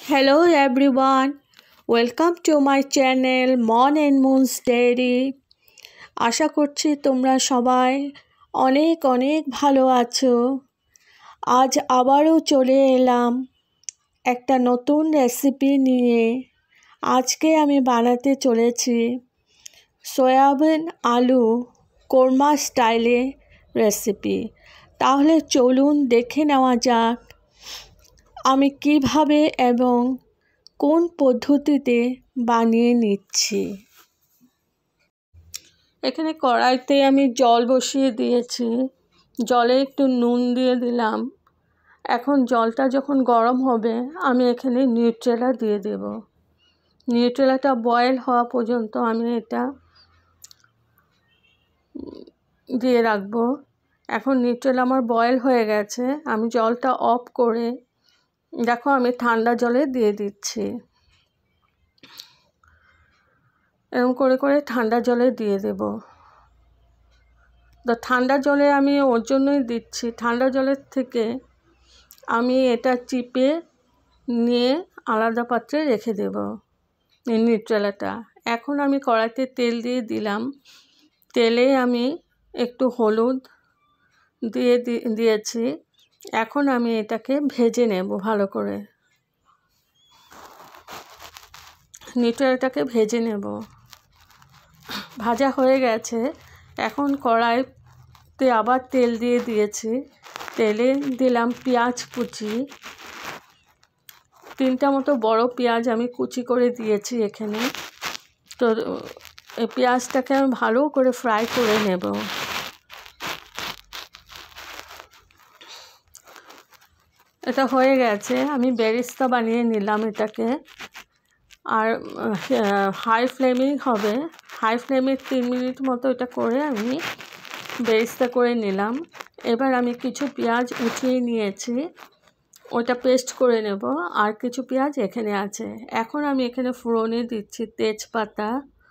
Hello everyone, welcome to my channel Mon and Moon's Dairy। আশা করছি তোমরা সবাই অনেক অনেক ভালো আছো। আজ আবারও চলে এলাম একটা নতুন রেসিপি নিয়ে। আজকে আমি বানাতে চলেছি সয়াবিন আলু কোরমা স্টাইলে রেসিপি। তাহলে চলুন দেখে নেওয়া যাক আমি কিভাবে এবং কোন পদ্ধতিতে বানিয়ে নিচ্ছি। এখানে কড়াইতে আমি জল বসিয়ে দিয়েছি, জলে একটু নুন দিয়ে দিলাম। এখন জলটা যখন গরম হবে আমি এখানে নিউট্রেলা দিয়ে দেব। নিউট্রেলাটা বয়েল হওয়া পর্যন্ত আমি এটা দিয়ে রাখবো। এখন নিউট্রেলা আমার বয়েল হয়ে গেছে, আমি জলটা অফ করে দেখো আমি ঠান্ডা জলে দিয়ে দিচ্ছি। এরকম করে করে ঠান্ডা জলে দিয়ে দেব। তো ঠান্ডা জলে আমি ওর জন্যই দিচ্ছি, ঠান্ডা জলের থেকে আমি এটা চিপে নিয়ে আলাদা পাত্রে রেখে দেব এই নিউট্রেলাটা। এখন আমি কড়াইতে তেল দিয়ে দিলাম। তেলে আমি একটু হলুদ দিয়েছি। এখন আমি এটাকে ভেজে নেব ভালো করে, নিউট্রেলাটাকে ভেজে নেব। ভাজা হয়ে গেছে। এখন কড়াইতে আবার তেল দিয়ে দিয়েছি। তেলে দিলাম পেঁয়াজ কুচি, 3টা মতো বড় পেঁয়াজ আমি কুচি করে দিয়েছি এখানে। তো এই পেঁয়াজটাকে আমি ভালো করে ফ্রাই করে নেব। এটা হয়ে গেছে, আমি বেরেস্তা বানিয়ে নিলাম এটাকে। আর হাই ফ্লেমেই হবে, হাই ফ্লেমে 3 মিনিট মতো এটা করে আমি বেরেস্তা করে নিলাম। এবার আমি কিছু পেঁয়াজ উঠিয়ে নিয়েছি, ওটা পেস্ট করে নেব। আর কিছু পেঁয়াজ এখানে আছে। এখন আমি এখানে ফোড়নে দিচ্ছি তেজপাতা,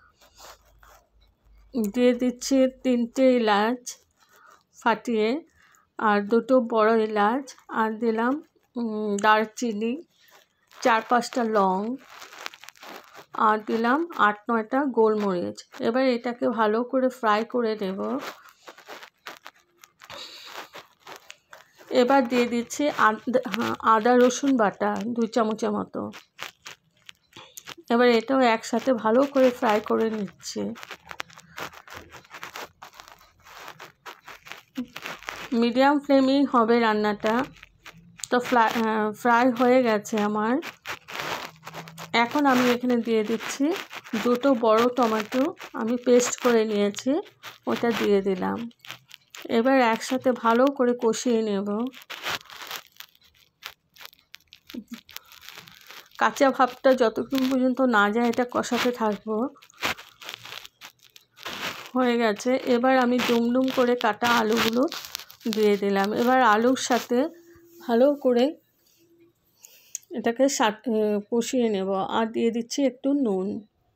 দিয়ে দিচ্ছি 3টে এলাচ ফাটিয়ে, আর 2টো বড় এলাচ, আর দিলাম দারচিনি, 4-5টা লং, আর দিলাম 8-9টা গোলমরিচ। এবার এটাকে ভালো করে ফ্রাই করে নেব। এবার দিয়ে দিচ্ছি আদা রসুন বাটা 2 চামচের মতো। এবার এটাও একসাথে ভালো করে ফ্রাই করে নিচ্ছি। মিডিয়াম ফ্লেমেই হবে রান্নাটা। তো ফ্রাই হয়ে গেছে আমার। এখন আমি এখানে দিয়ে দিচ্ছি 2টো বড় টমেটো আমি পেস্ট করে নিয়েছি, ওটা দিয়ে দিলাম। এবার একসাথে ভালো করে কষিয়ে নেব। কাঁচা ভাবটা যতক্ষণ পর্যন্ত না যায় এটা কষাতে থাকবো। হয়ে গেছে। এবার আমি ডুমডুম করে কাটা আলুগুলো দিয়ে দিলাম। এবার আলুর সাথে ভালো করে এটাকে কষিয়ে নেব। আর দিয়ে দিচ্ছি একটু নুন।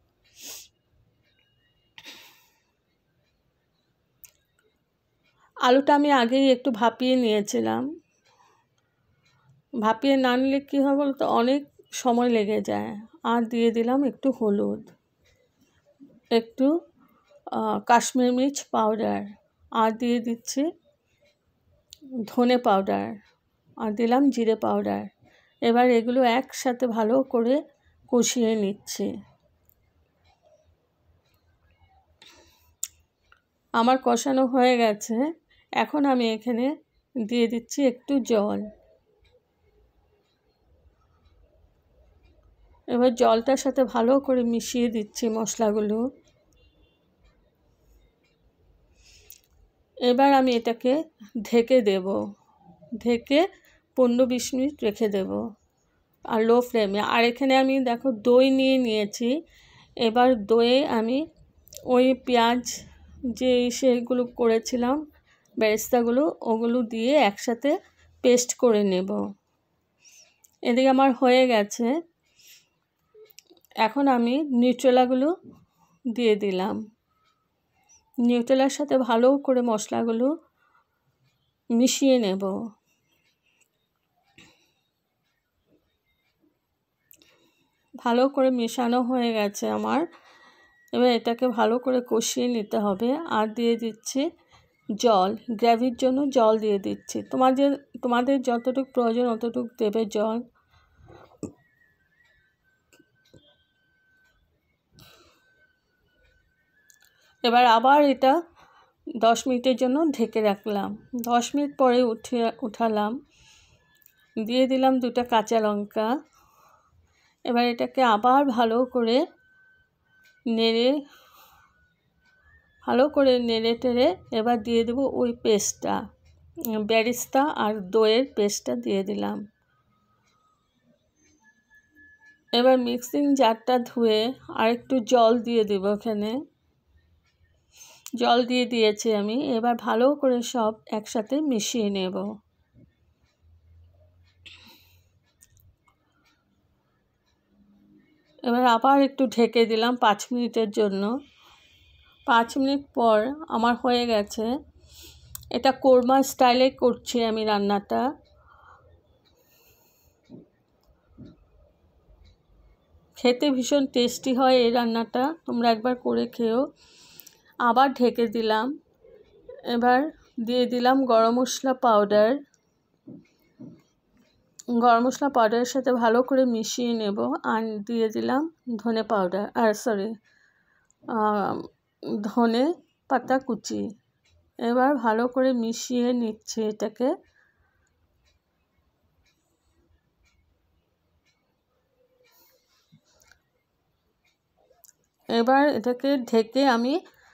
আলুটা আমি আগেই একটু ভাপিয়ে নিয়েছিলাম। ভাপিয়ে না নিলে কী হবে বলতো, অনেক সময় লেগে যায়। আর দিয়ে দিলাম একটু হলুদ, একটু কাশ্মীরি মির্চ পাউডার, আর দিয়ে দিচ্ছি ধনে পাউডার, আর দিলাম জিরে পাউডার। এবার এগুলো একসাথে ভালো করে কষিয়ে নিচ্ছি। আমার কষানো হয়ে গেছে। এখন আমি এখানে দিয়ে দিচ্ছি একটু জল। এবার জলটার সাথে ভালো করে মিশিয়ে দিচ্ছি মশলাগুলো। এবার আমি এটাকে ঢেকে দেব, ঢেকে 15-20 মিনিট রেখে দেব আর লো ফ্লেমে। আর এখানে আমি দেখো দই নিয়েছি। এবার দইয়ে আমি ওই পেঁয়াজ যে সেগুলো করেছিলাম বেরেস্তাগুলো, ওগুলো দিয়ে একসাথে পেস্ট করে নেব। এদিকে আমার হয়ে গেছে। এখন আমি নিউট্রেলাগুলো দিয়ে দিলাম। নিউট্রেলার সাথে ভালো করে মশলাগুলো মিশিয়ে নেব। ভালো করে মেশানো হয়ে গেছে আমার। এবার এটাকে ভালো করে কষিয়ে নিতে হবে। আর দিয়ে দিচ্ছি জল, গ্রেভির জন্য জল দিয়ে দিচ্ছি। তোমাদের যতটুকু প্রয়োজন অতটুকু দেবে জল। এবার আবার এটা 10 মিনিটের জন্য ঢেকে রাখলাম। 10 মিনিট পরে উঠালাম, দিয়ে দিলাম 2টা কাঁচা লঙ্কা। এবার এটাকে আবার ভালো করে নেড়ে টেড়ে এবার দিয়ে দেবো ওই পেস্টটা, বেরেস্তা আর দইয়ের পেস্টটা দিয়ে দিলাম। এবার মিক্সিং জারটা ধুয়ে আর একটু জল দিয়ে দেব, এখানে জল দিয়ে দিয়েছি আমি। এবার ভালো করে সব একসাথে মিশিয়ে নেব। এবার আবার একটু ঢেকে দিলাম 5 মিনিটের জন্য। 5 মিনিট পর আমার হয়ে গেছে। এটা কোরমা স্টাইলে করছি আমি রান্নাটা। খেতে ভীষণ টেস্টি হয় এই রান্নাটা, তোমরা একবার করে খেও। আবার ঢেকে দিলাম। এবার দিয়ে দিলাম গরম মশলা পাউডার। গরম মশলা পাউডারের সাথে ভালো করে মিশিয়ে নেব। আর দিয়ে দিলাম ধনে পাউডার, ধনে পাতা কুচি। এবার ভালো করে মিশিয়ে নিচ্ছি এটাকে। এবার এটাকে ঢেকে আমি,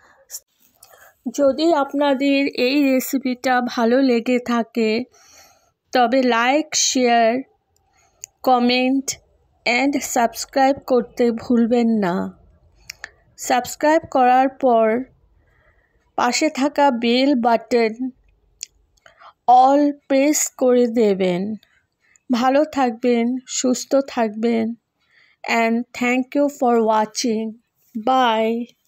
যদি আপনাদের এই রেসিপিটা ভালো লেগে থাকে তবে like, share, comment and subscribe করতে ভুলবেন না। সাবস্ক্রাইব করার পর পাশে থাকা বেল বাটন অল প্রেস করে দেবেন। ভালো থাকবেন, সুস্থ থাকবেন, and thank you for watching. By.